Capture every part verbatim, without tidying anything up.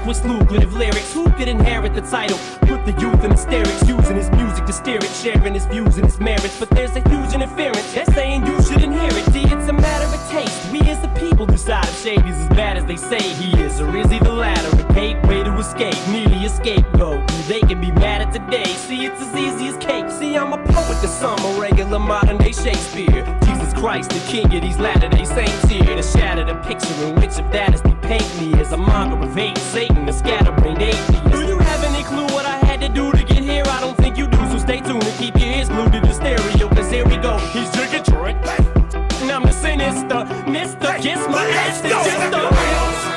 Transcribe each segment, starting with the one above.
with lucrative lyrics. Who could inherit the title? Put the youth in hysterics, using his music to steer it, sharing his views and his merits. But there's a huge interference, they're saying you shouldn't hear it. See, it's a matter of taste. We as the people decide if Shady's as bad as they say he is, or is he the latter? A gateway to escape, merely a scapegoat. They can be mad at today. See, it's as easy as cake. See, I'm a poet to some, a regular modern day Shakespeare. Jesus Christ, the king of these latter-day saints here, to shatter the picture in which of that is they paint me as a monger of hate, Satan, a scatterbrained atheist. Do you have any clue what I had to do to get here? I don't think you do, so stay tuned and keep your ears glued to the stereo, cause here we go. He's drinking Detroit, and I'm the sinister, mister, kiss my ass, it's just a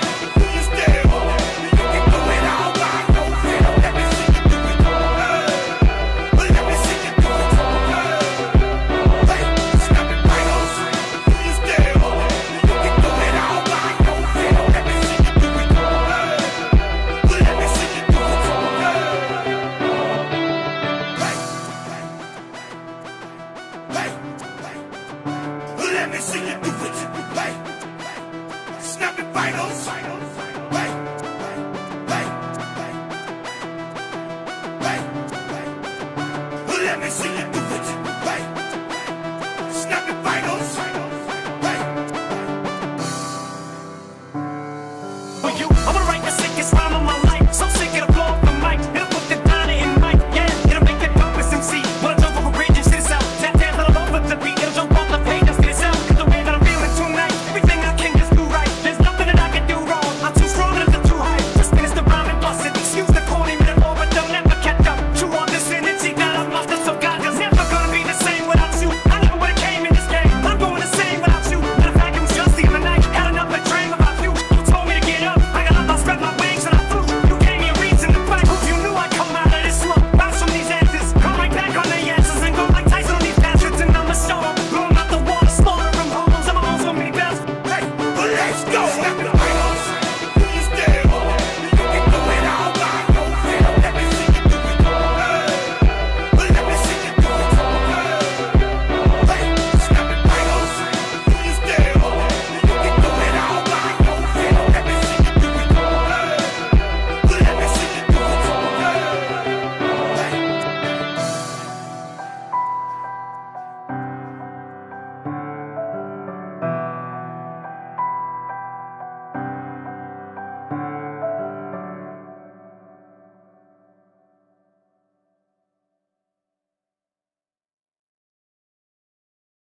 Let me see you do it. Hey, snap it finals. Hey, hey, hey, hey. Let me see you do it. Hey, snap it finals. Hey. For you, I'm